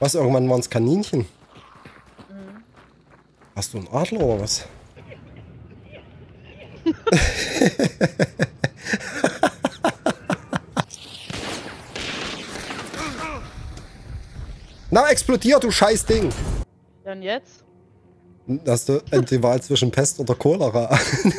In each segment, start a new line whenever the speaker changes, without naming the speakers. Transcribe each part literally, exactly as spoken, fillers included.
Was, irgendwann waren es Kaninchen?
Mhm.
Hast du einen Adler oder was? Na, explodiert, du scheiß Ding!
Ja, und jetzt?
Hast du die Wahl zwischen Pest oder Cholera?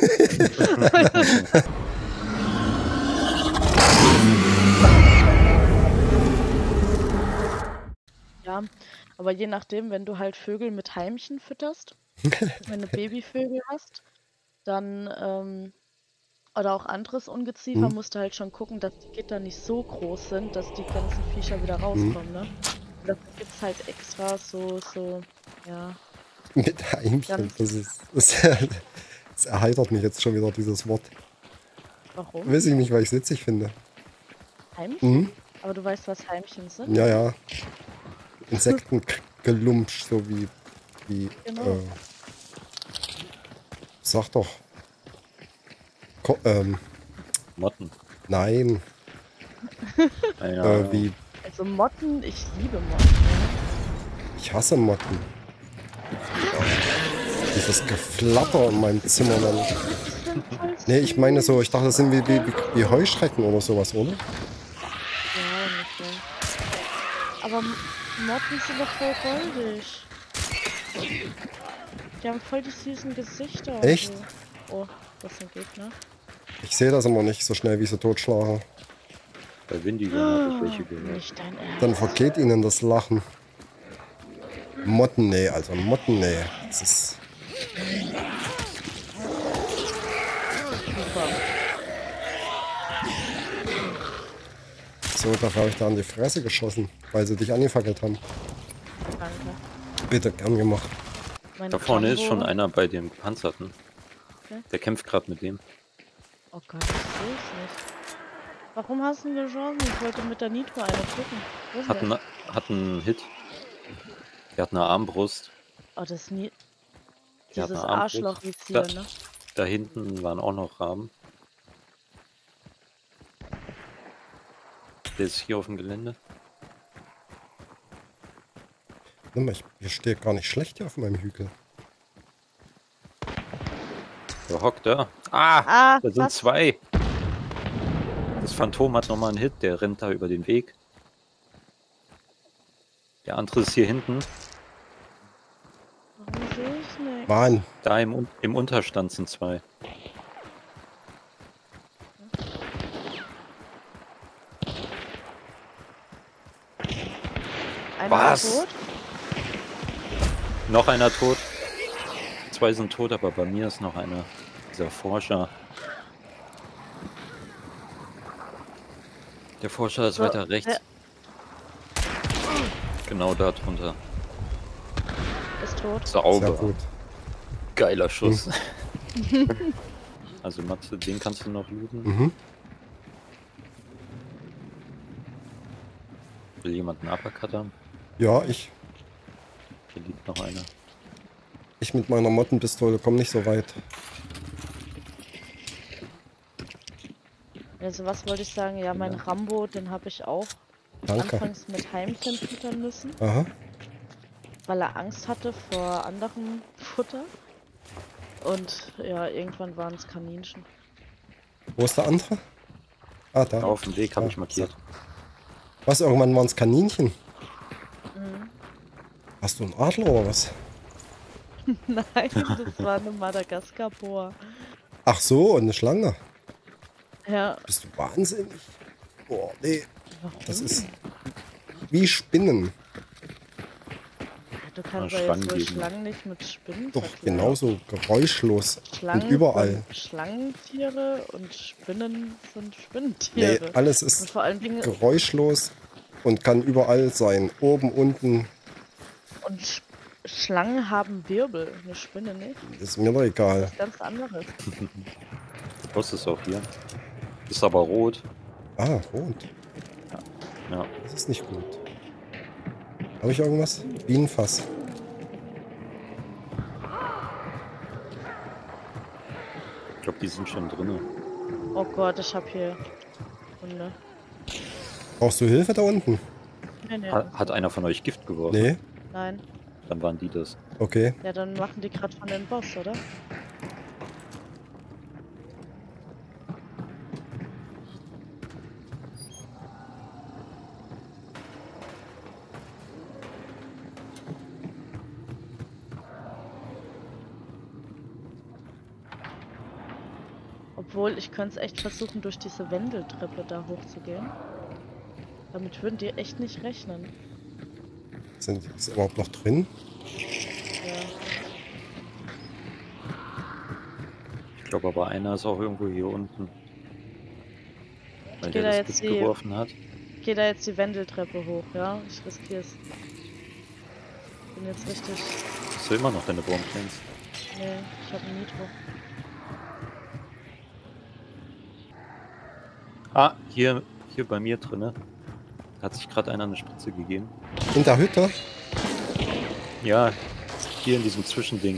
Ja, aber je nachdem, wenn du halt Vögel mit Heimchen fütterst, wenn du Babyvögel hast, dann, ähm oder auch anderes Ungeziefer,
Hm?
musst du halt schon gucken, dass die Gitter nicht so groß sind, dass die ganzen Viecher wieder
Hm?
rauskommen, ne? Und dafür gibt's halt extra so so, ja,
Mit Heimchen,
ganz
das ist, das, das erheitert mich jetzt schon wieder, dieses Wort.
warum?
Weiß ich nicht, weil ich es witzig finde.
Heimchen?
Hm?
Aber du weißt, was Heimchen sind?
Ja, ja. Insektengelumpsch, so wie, wie,
Genau.
äh, sag doch. Ko ähm,
Motten.
nein.
Ja,
Äh, wie,
Also Motten, ich liebe Motten, ja.
ich hasse Motten. Dieses Geflatter in meinem Zimmer dann.
Die sind voll
Nee, ich meine so, ich
süß.
dachte, das sind wie, wie, wie, wie Heuschrecken oder sowas, oder?
Ja, ungefähr. Aber M- Motten sind doch voll goldig. Die haben voll die süßen Gesichter und
Echt?
so. Oh, das ist ein Gegner.
Ich sehe das immer nicht so schnell, wie sie totschlagen.
bei Windigo habe ich welche gehört.
Nicht dein
Dann
Ernst.
vergeht ihnen das Lachen. Motten, nee, also Motten, nee. Das ist...
Super.
So, dafür habe ich da an die Fresse geschossen, weil sie dich angefackelt haben.
Danke.
Bitte, gern gemacht.
Meine
Da vorne ist
Jumbo-
schon einer bei dem Gepanzerten.
Okay.
Der kämpft gerade mit dem.
Oh Gott, das sehe ich nicht. Warum hast du denn geschossen? Ich wollte mit der Nitro eine drücken. Wo ist
Hat
der?
einen, hat einen Hit. Der hat eine Armbrust.
Oh, das nie.
Der hat
Dieses
eine Armbrust.
Arschlochvisier,
Da,
ne?
da hinten waren auch noch Raben. Der ist hier auf dem Gelände.
Nimm mal, ich, ich stehe gar nicht schlecht hier auf meinem Hügel.
Der hockt da. Ah!
Ah,
Da sind
was?
zwei. Das Phantom hat nochmal einen Hit. Der rennt da über den Weg. Der andere ist hier hinten.
Warum sehe ich nicht?
Mann,
Da im, Un- im Unterstand sind zwei.
Einer
Was?
ist tot?
Noch einer tot. Zwei sind tot, aber bei mir ist noch einer. Dieser Forscher. Der Forscher ist
So,
weiter rechts.
der
Genau da drunter.
ist tot.
sehr
Sauber.
gut.
Geiler Schuss. Also Matze, den kannst du noch looten.
Mhm.
Will jemand einen Uppercut haben?
Ja, ich,
Hier liegt noch einer.
ich mit meiner Mottenpistole komme nicht so weit.
Also was wollte ich sagen? Ja, mein Rambo, den habe ich auch
Danke.
anfangs mit Heimchen füttern müssen,
Aha.
weil er Angst hatte vor anderem Futter. Und ja, irgendwann waren es Kaninchen.
Wo ist der andere? Ah, da.
Auf dem Weg habe
Ah,
ich markiert.
Was, irgendwann waren es Kaninchen?
Mhm.
Hast du einen Adler oder was?
Nein, das war eine Madagaskar-Boa.
Ach so, und eine Schlange.
Ja,
Bist du wahnsinnig? Boah, nee.
warum?
Das ist wie Spinnen.
Du kannst
Ja,
ja jetzt wohl
Schlangen
Schlangen nicht mit Spinnen
Doch
vergleichen.
genauso geräuschlos.
Schlangen
und überall.
sind Schlangentiere und Spinnen sind
Nee,
Spinnentiere.
alles
Und
ist
vor allen Dingen
geräuschlos und kann überall sein. Oben, unten.
und Sch Schlangen haben Wirbel, eine Spinne nicht.
Ist mir doch egal.
Das ist ganz anderes.
Was ist auch hier? Ist aber rot.
Ah, rot.
Ja.
Das ist nicht gut. Habe ich irgendwas? Bienenfass.
Ich glaube, die sind schon drin.
Oh Gott, ich hab hier Hunde.
Brauchst du Hilfe da unten?
Nee, nee,
Hat, hat einer von euch Gift geworfen?
Nee,
nein.
Dann waren die das.
okay.
Ja, dann machen die gerade von den Boss, oder? Obwohl, ich könnte es echt versuchen, durch diese Wendeltreppe da hochzugehen. Damit würden die echt nicht rechnen.
Sind die überhaupt noch drin?
Ja.
Ich glaube aber einer ist auch irgendwo hier unten. Weil
geh
der
da
das
jetzt
Gift
die-
geworfen hat.
Ich gehe da jetzt die Wendeltreppe hoch, ja? Ich riskiere es. Bin jetzt richtig.
Hast du immer noch deine Bombplanes?
Nee, ich habe ein Nitro.
Ah, hier, hier bei mir drinne. Da hat sich gerade einer eine Spritze gegeben.
In der Hütte?
Ja, hier in diesem Zwischending.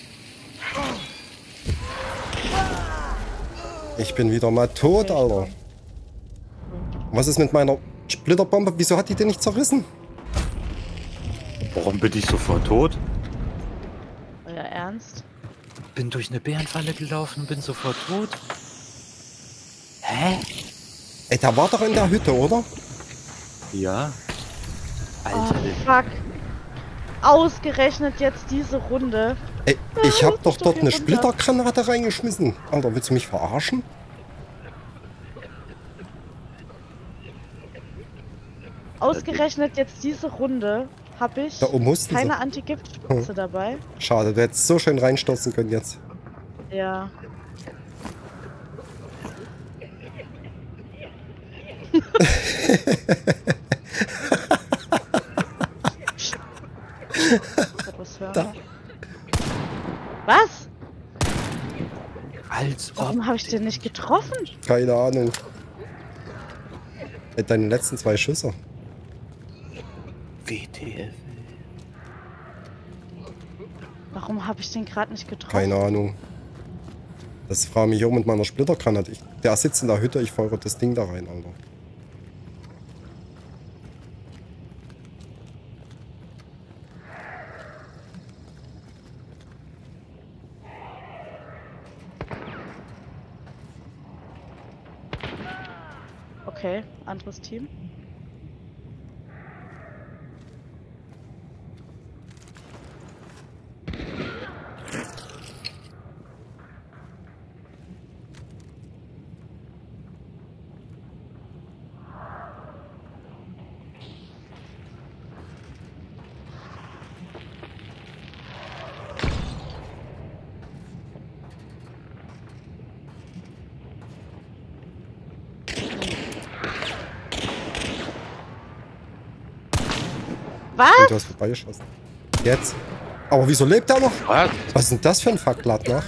Ich bin wieder mal tot, Alter. Was ist mit meiner Splitterbombe? Wieso hat die denn nicht zerrissen?
Warum bin ich sofort tot?
Euer Ernst?
Bin durch eine Bärenfalle gelaufen und bin sofort tot. Hä?
Ey, der war doch in der Hütte, oder?
Ja.
Oh,
Alter,
fuck. Ausgerechnet jetzt diese Runde.
Ey, ich hab doch
doch
dort
hier
eine
runter.
Splittergranate reingeschmissen. Alter, willst du mich verarschen?
Ausgerechnet jetzt diese Runde habe ich
Da oben mussten
keine
sie.
Anti-Gift-Spritze dabei.
Schade, du hättest so schön reinstürzen können jetzt.
Ja. Was hören?
Da.
Was?
als ob.
Warum habe ich den nicht getroffen?
Keine Ahnung. Ey, deine letzten zwei Schüsse.
W T F.
Warum habe ich den gerade nicht getroffen?
Keine Ahnung. Das frage mich auch mit meiner Splittergranate. Ich, der sitzt in der Hütte, ich feuere das Ding da rein, Alter.
Okay, anderes Team.
Und
Was?
du hast vorbeigeschossen. Jetzt. Aber wieso lebt er noch?
Was?
Was ist denn das für ein Fuck, lad nach?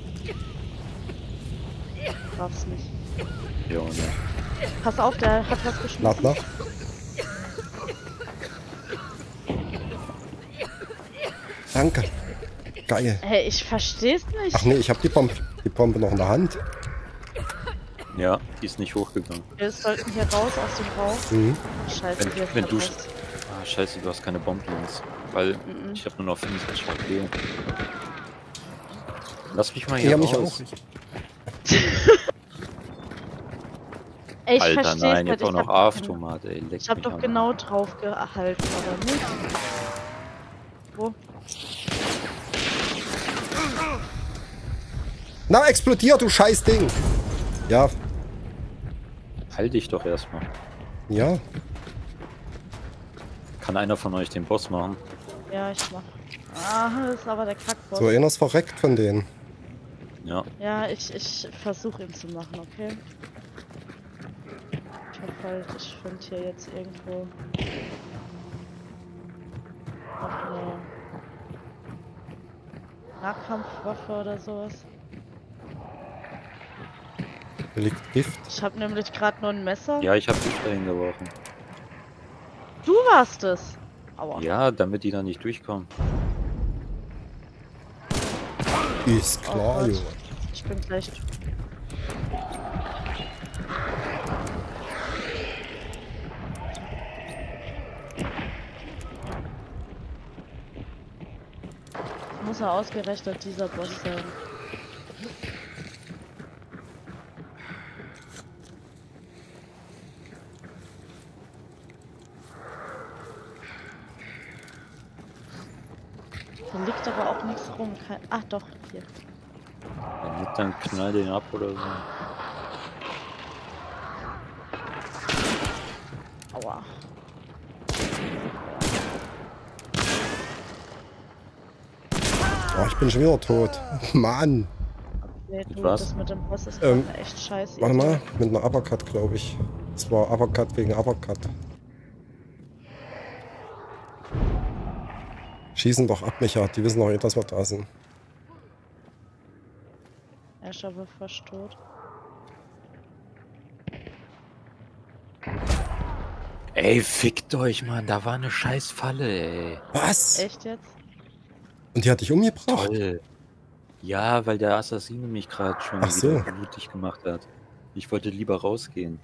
Darf's nicht.
Ja, ne.
Pass auf, der hat was
Lad
geschmissen.
nach. Danke. Geil.
Hey, ich versteh's nicht.
Ach nee, ich habe die Bombe, die Bombe noch in der Hand.
Ja, die ist nicht hochgegangen.
Wir sollten hier raus aus dem Raum.
Mhm.
Scheiße,
Wenn,
hier ist
wenn du.
verpasst.
Ah, scheiße, du hast keine Bombplanes. Weil
Mhm.
ich habe nur noch fünfundsiebzig H P. Lass mich mal
Ja,
hier
mich
raus.
auch.
Ey, ich
Alter,
versteh's
nein,
nicht.
jetzt auch
Ich
noch
hab,
A F-Tomat, ey. Leck
ich hab
mich
doch
am
genau
Arsch.
drauf gehalten, aber nicht. Wo?
Na, explodier, du scheiß Ding. Ja,
Halt dich doch erstmal.
ja.
Kann einer von euch den Boss machen?
Ja, ich mach. Ah, das ist aber der Kackboss.
So einer ist verreckt von denen.
Ja.
Ja, ich, ich versuche ihn zu machen, okay? Ich hoffe halt, ich finde hier jetzt irgendwo noch eine Nahkampfwaffe oder sowas.
Hier liegt Gift.
Ich habe nämlich gerade nur ein Messer.
Ja, ich habe dich dahin geworfen.
Du warst es! Aua.
Ja, damit die da nicht durchkommen.
Ist
Oh
klar,
Gott.
jo.
Ich bin gleich. muss ja ausgerechnet dieser Boss sein. Da liegt aber auch nichts rum. Kein... Ach doch, hier.
Wenn nicht, dann knall den ab oder so.
Aua.
Oh, ich bin schon wieder tot. Mann.
Nee, du,
was?
das mit dem Boss ist
Ähm,
gerade echt scheiße.
Warte mal, mit einer Uppercut, glaube ich. Das war Uppercut wegen Uppercut. Schießen doch ab, Micha. Die wissen doch eh, dass wir da sind.
Er ist aber fast tot.
Ey, fickt euch, Mann. Da war eine scheiß Falle, ey.
Was?
Echt jetzt?
Und die hat dich umgebracht?
Toll. Ja, weil der Assassine mich gerade schon
Ach so.
wieder blutig gemacht hat. Ich wollte lieber rausgehen.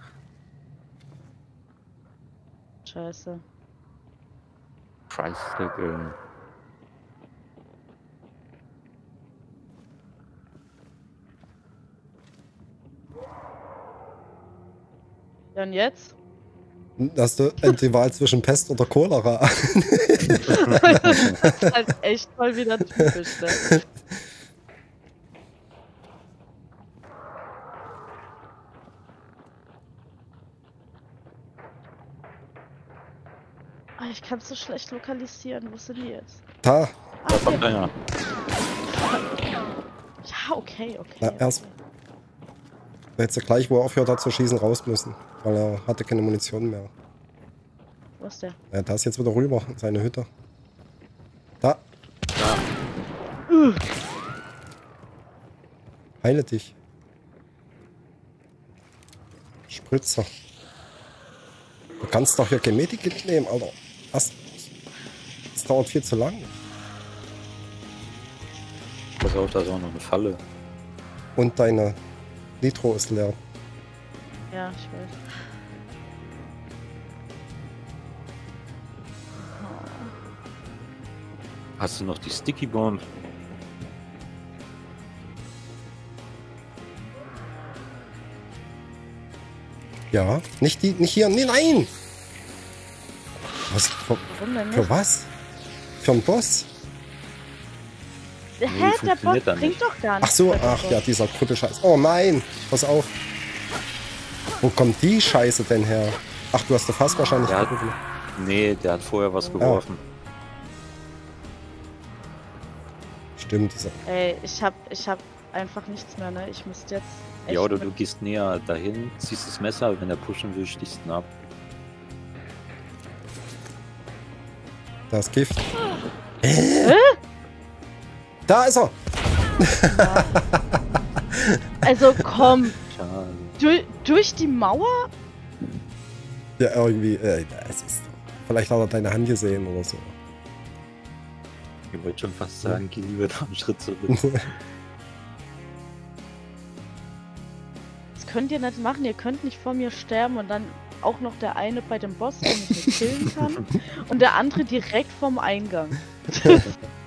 Scheiße.
Scheißdreck, ey.
Ja, und jetzt?
Hast du die Wahl zwischen Pest oder Cholera?
Das ist halt echt mal wieder typisch, ne? Ah, ich kann es so schlecht lokalisieren. Wo sind die jetzt?
Da.
Da kommt einer.
Ja, okay, okay.
Na, erst- Da hätte gleich, wo er aufhört hat zu schießen, raus müssen. Weil er hatte keine Munition mehr.
Wo ist der?
Ja, da ist jetzt wieder rüber, in seine Hütte. Da.
Da.
Heile dich. Spritzer. Du kannst doch hier kein Medikit nehmen, Alter. Was? Das dauert viel zu lang.
Pass auf, da ist auch noch eine Falle.
Und deine Nitro ist leer.
Ja, ich weiß.
Hast du noch die Sticky Bomb?
Ja, nicht die, nicht hier, nee, nein! Was? Für,
Warum denn
für
nicht?
was? Für einen Boss?
Hä, der
funktioniert
Bot
dann
bringt
nicht.
doch gar nichts.
Ach so,
bei dem
ach
Bot.
ja, dieser Krüppelscheiß. Oh nein, pass auf. Wo kommt die Scheiße denn her? Ach, du hast du fast wahrscheinlich...
Der hat, nee, der hat vorher was geworfen.
Stimmt, dieser...
Ey, ich hab, ich hab einfach nichts mehr, ne? Ich müsste jetzt echt
Ja, oder
mit-
du gehst näher dahin, ziehst das Messer, wenn er pushen will, stichst ihn ab.
Da ist Gift. Äh? Da ist er!
Also komm,
Schade.
du, durch die Mauer?
Ja, irgendwie... Äh, es ist, vielleicht hat er deine Hand gesehen oder so.
Ich wollte schon fast sagen, geh lieber noch einen Schritt zurück.
Das könnt ihr nicht machen. Ihr könnt nicht vor mir sterben und dann auch noch der eine bei dem Boss, den ich nicht killen kann. Und der andere direkt vorm Eingang.